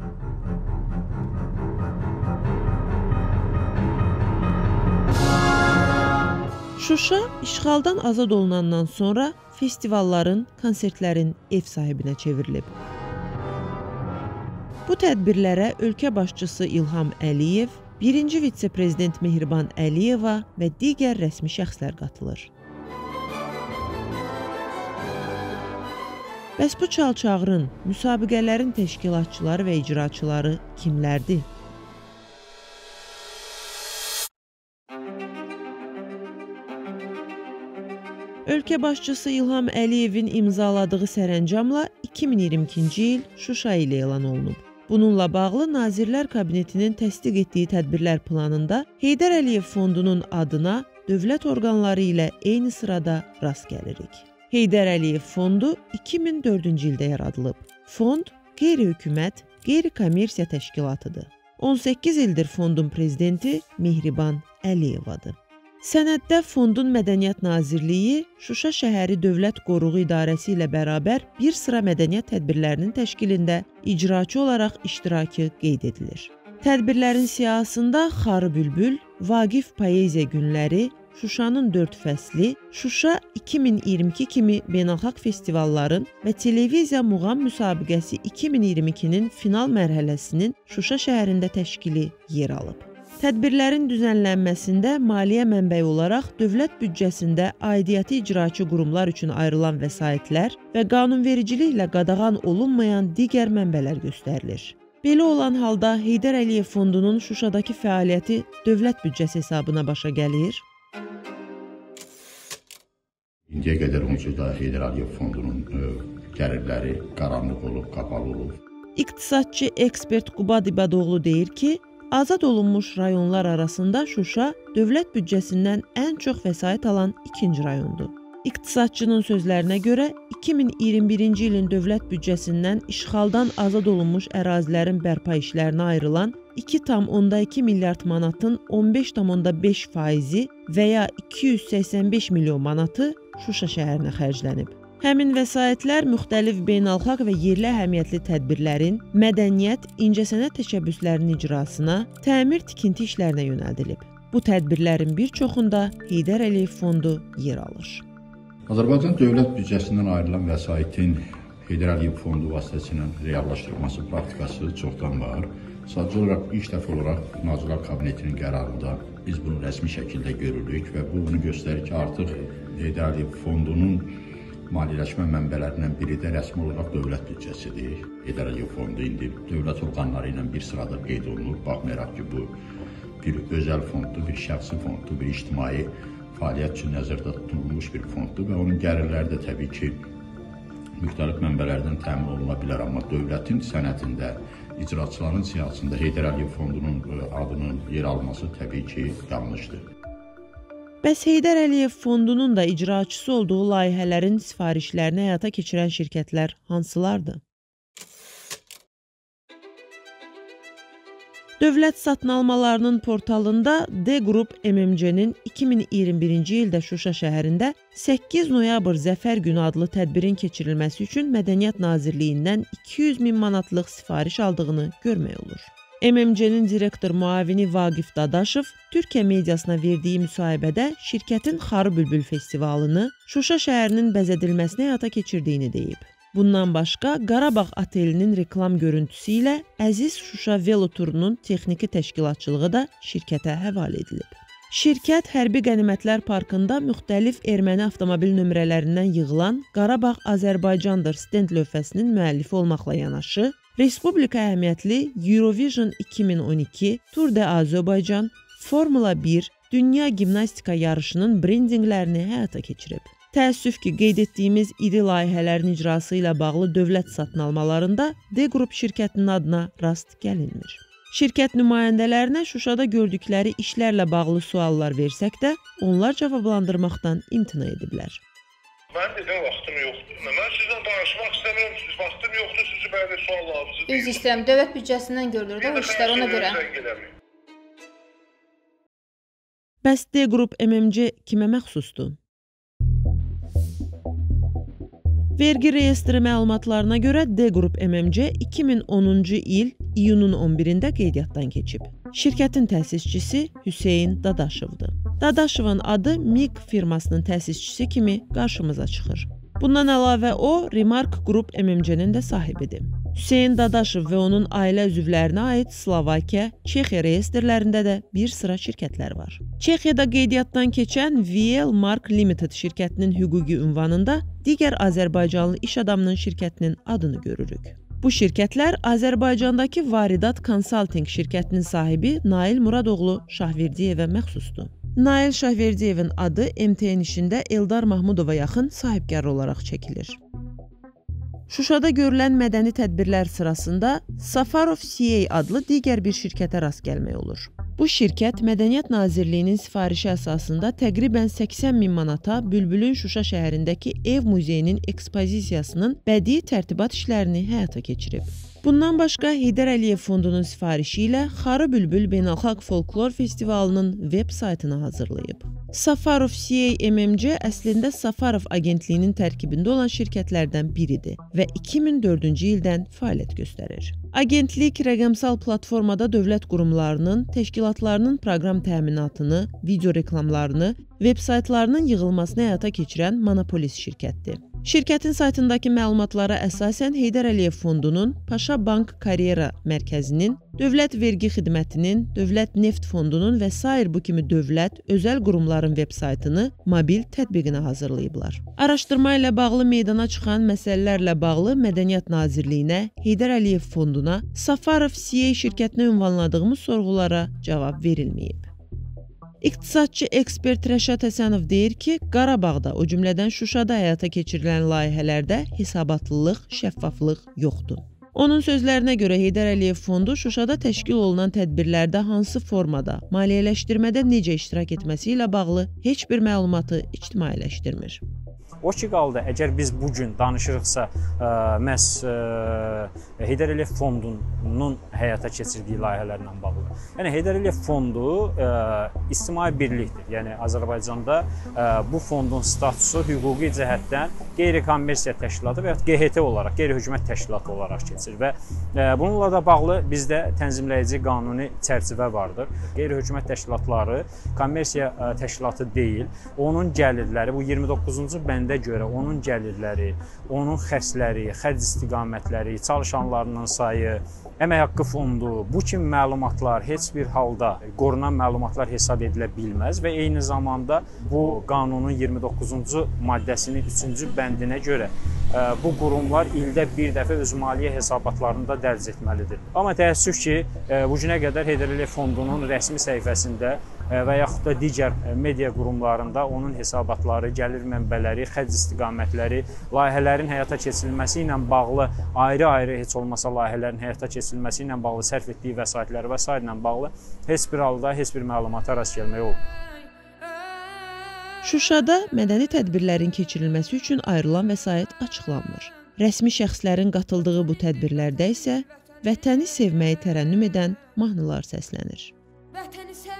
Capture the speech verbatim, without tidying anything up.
Şuşa işğaldan azad olunandan sonra festivalların, konsertlərin ev sahibinə çevrilib. Bu tədbirlərə ölkə başçısı İlham Əliyev, birinci vitse-prezident Mehriban Əliyeva və digər rəsmi şəxslər qatılır. Bəs bu çalçağırın, müsabiqələrin təşkilatçıları və icraçıları kimlərdir? Ölkə başçısı İlham Əliyevin imzaladığı sərəncamla iki min iyirmi ikinci il Şuşa ilə elan olunub. Bununla bağlı Nazirlər Kabinetinin təsdiq etdiyi tədbirlər planında Heydər Əliyev Fondunun adına dövlət orqanları ilə eyni sırada rast gəlirik. Heydər Əliyev Fondu iki min dördüncü ildə yaradılıb. Fond qeyri-hökumət, qeyri-kommersiya təşkilatıdır. on səkkiz ildir fondun prezidenti Mehriban Əliyevadır. Sənəddə Fondun Mədəniyyət Nazirliyi Şuşa şəhəri Dövlət Qoruğu İdarəsi ilə bərabər bir sıra mədəniyyət tədbirlərinin təşkilində icraçı olaraq iştirakı qeyd edilir. Tədbirlərin siyahısında Xarı Bülbül, Vaqif Poeziya Günləri, Şuşanın dörd fəsli, Şuşa iki min iyirmi iki kimi beynəlxalq festivalların və televiziya muğam müsabiqəsi iki min iyirmi ikinin final mərhələsinin Şuşa şəhərində təşkili yer alıb. Tədbirlərin düzənlənməsində maliyyə mənbəyi olaraq dövlət büdcəsində aidiyyəti icraçı qurumlar üçün ayrılan vəsaitlər və qanunvericiliklə qadağan olunmayan digər mənbələr göstərilir. Belə olan halda Heydər Əliyev Fondunun Şuşadakı fəaliyyəti dövlət büdcəsi hesabına başa gəlir. İndiyə qədər onsuz da Heydər Əliyev Fondunun gəlirləri qaranlıq olub, qapalı olub. İqtisadçı ekspert Qubad İbadoğlu deyir ki, azad olunmuş rayonlar arasında Şuşa dövlət büdcəsindən ən çox vəsait alan ikinci rayondur. İqtisadçının sözlərinə görə iki min iyirmi birinci ilin dövlət büdcəsindən işğaldan azad olunmuş ərazilərin bərpa işlərinə ayrılan iki tam onda iki milyard manatın on beş tam onda beş faizi və ya iki yüz səksən beş milyon manatı Şuşa şəhərinə xərclənib. Həmin vəsaitlər müxtəlif beynəlxalq və yerli əhəmiyyətli tədbirlərin, mədəniyyət, incəsənət təşəbbüslərinin icrasına, təmir-tikinti işlərinə yönəldilib. Bu tədbirlərin bir çoxunda Heydər Əliyev Fondu yer alır. Azərbaycan dövlət büdcəsindən ayrılan vəsaitin Heydər Əliyev Fondu vasitəsilə reallaşdırılması praktikası çoxdan var. Sadəcə olaraq ilk dəfə olaraq Nazirlər Kabinetinin qərarında biz bunu rəsmi şəkildə görürük və bu bunu göstərir ki, artıq Heydər Əliyev Fondunun maliyyələşmə mənbələrindən biri də rəsmi olaraq dövlət büdcəsidir. Heydər Əliyev Fondu indi dövlət orqanları ilə bir sırada qeyd olunur. Baxmayaraq ki, bu bir özəl fonddur, bir şəxsi fonddur, bir ictimai fəaliyyət üçün nəzərdə tutulmuş bir fonddur və onun gəlirləri də təbii ki, müxtəlif mənbələrdən təmin oluna bilər, amma dövlətin sənədində, icraçıların siyasətində Heydər Əliyev Fondunun adının yer alması təbii ki, yanlışdır. Bəs Heydər Əliyev Fondunun da icraçısı olduğu layihələrin sifarişlərini həyata keçirən şirkətlər hansılardır? Dövlət satın almalarının portalında D Qrup M M C-nin iki min iyirmi birinci ildə Şuşa şəhərində səkkiz noyabr Zəfər Günü adlı tədbirin keçirilməsi üçün Mədəniyyət Nazirliyindən iki yüz min manatlıq sifariş aldığını görmək olur. M M C-nin direktor müavini Vaqif Dadaşov Türkiyə mediasına verdiyi müsahibədə şirkətin Xarı Bülbül festivalını Şuşa şəhərinin bəzədilməsinə həyata keçirdiyini deyib. Bundan başqa Qarabağ Otelinin reklam görüntüsü ilə Əziz Şuşa veloturunun texniki təşkilatçılığı da şirkətə həvalə edilib. Şirkət Hərbi Qənimətlər Parkında müxtəlif erməni avtomobil nömrələrindən yığılan Qarabağ Azərbaycandır stend lövhəsinin müəllifi olmaqla yanaşı, Respublika əhəmiyyətli Eurovision iki min on iki, Tour de Azərbaycan, Formula bir, Dünya Gimnastika yarışının brendinqlərini həyata keçirib. Təəssüf ki, qeyd etdiyimiz iri layihələrin icrası ilə bağlı dövlət satın almalarında D Qrup şirkətinin adına rast gəlinmir. Şirkət nümayəndələrinə Şuşada gördükləri işlərlə bağlı suallar versək də, onlar cavablandırmaqdan imtina ediblər. Mən dedim, vaxtım yoxdur. Mən sizlə danışmaq istəmirəm, vaxtım yoxdur, sizi belə suallarınızı deyim. Üz istəyirəm, dövlət büdcəsindən görülür də o işlər, ona görə. Bəs D Qrup M M C kimə məxsusdur? Vergi reyestri məlumatlarına görə D Qrup M M C iki min onuncu il iyunun on birində qeydiyyatdan keçib. Şirkətin təsisçisi Hüseyn Dadaşovdur. Dadaşovun adı MİG firmasının təsisçisi kimi qarşımıza çıxır. Bundan əlavə o, Remark Group M M C-nin də sahibidir. Hüseyn Dadaşov və onun ailə üzvlərinə aid Slovakiya, Çexiya reyestrlərində də bir sıra şirkətlər var. Çexiyada qeydiyyatdan keçən V L Mark Limited şirkətinin hüquqi ünvanında digər Azərbaycanlı iş adamının şirkətinin adını görürük. Bu şirkətlər Azərbaycandakı Varidat Consulting şirkətinin sahibi Nail Muradoğlu Şahverdiyevə məxsusdur. Nail Şahverdiyevin adı M T N işində Eldar Mahmudova yaxın sahibkar olaraq çəkilir. Şuşada görülən mədəni tədbirlər sırasında Safarov C A adlı digər bir şirkətə rast gəlmək olur. Bu şirkət Mədəniyyət Nazirliyinin sifarişi əsasında təqribən səksən min manata Bülbülün Şuşa şəhərindəki ev muzeyinin ekspozisiyasının bədii tərtibat işlərini həyata keçirib. Bundan başqa Heydər Əliyev Fondunun sifarişi ilə Xarı Bülbül Beynəlxalq Folklor Festivalının veb saytını hazırlayıb. Safarov C A M M C əslində Safarov agentliyinin tərkibində olan şirkətlərdən biridir və iki min dördüncü ildən fəaliyyət göstərir. Agentlik rəqəmsal platformada dövlət qurumlarının, təşkilatlarının proqram təminatını, video reklamlarını, veb saytlarının yığılmasını həyata keçirən monopolist şirkətdir. Şirkətin saytındakı məlumatlara əsasən Heydər Əliyev Fondunun, Paşa Bank Karyera Mərkəzinin, Dövlət Vergi Xidmətinin, Dövlət Neft Fondunun və sair bu kimi dövlət, özəl qurumların veb saytını, mobil tətbiqini hazırlayıblar. Araşdırma ilə bağlı meydana çıxan məsələlərlə bağlı Mədəniyyət Nazirliyinə, Heydər Əliyev Fonduna, Safarov C A şirkətinə ünvanladığımız sorğulara cavab verilməyib. İqtisadçı ekspert Rəşad Həsənov deyir ki, Qarabağda, o cümlədən Şuşada həyata keçirilən layihələrdə hesabatlılıq, şəffaflıq yoxdur. Onun sözlərinə görə Heydər Əliyev Fondu Şuşada təşkil olunan tədbirlərdə hansı formada, maliyyələşdirmədə necə iştirak etməsi ilə bağlı heç bir məlumatı ictimailəşdirmir. O ki qaldı, əgər biz bugün danışırıqsa, ə, məhz ə, Heydər Əliyev Fondunun həyata keçirdiyi layihələrlə bağlı. Yəni, Heydər Əliyev Fondu ə, ictimai birlikdir. Yəni, Azərbaycanda ə, bu fondun statusu hüquqi cəhətdən qeyri-kommersiya təşkilatı və ya G H T olaraq, qeyri-hökumət təşkilatı olaraq keçir və ə, bununla da bağlı bizdə tənzimləyici qanuni çərçivə vardır. Qeyri-hökumət təşkilatları kommersiya ə, təşkilatı deyil, onun gəlirləri bu iyirmi doqquzuncu bəndə görə onun gəlirləri, onun xərcləri, xərc istiqamətləri, çalışanlarının sayı, əmək haqqı fondu, bu kimi məlumatlar heç bir halda qorunan məlumatlar hesab edilə bilməz və eyni zamanda bu qanunun iyirmi doqquzuncu maddəsinin üçüncü bəndinə görə bu qurumlar ildə bir dəfə öz maliyyə hesabatlarında dərc etməlidir. Amma təəssüf ki, bu günə qədər Heydər Əliyev Fondunun rəsmi səhifəsində və yaxud da digər media qurumlarında onun hesabatları, gəlir mənbələri, xərc istiqamətləri, layihələrin həyata keçirilməsi ilə bağlı, ayrı-ayrı heç olmasa layihələrin həyata keçirilməsi ilə bağlı sərf etdiyi vəsaitləri və s. ilə bağlı heç bir halda, heç bir məlumata rast gəlmək olmur. Şuşada mədəni tədbirlərin keçirilməsi üçün ayrılan vəsait açıqlanmır. Rəsmi şəxslərin qatıldığı bu tədbirlərdə isə vətəni sevməyi tərənnüm edən mahnılar səslənir. Vətəni